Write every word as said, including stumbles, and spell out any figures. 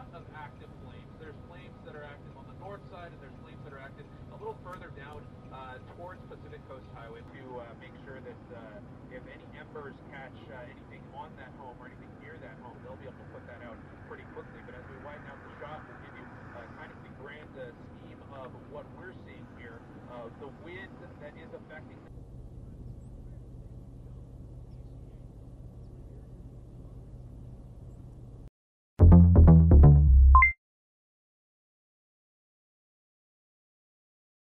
lot of active flames. There's flames that are active on the north side, and there's flames that are active a little further down uh, towards Pacific Coast Highway to uh, make sure that uh, if any embers catch uh, anything on that home or anything near that home, they'll be able to put that out pretty quickly. But as we widen out the shot, we'll give you uh, kind of the grand uh, scheme of what we're seeing here, uh, the wind that is affecting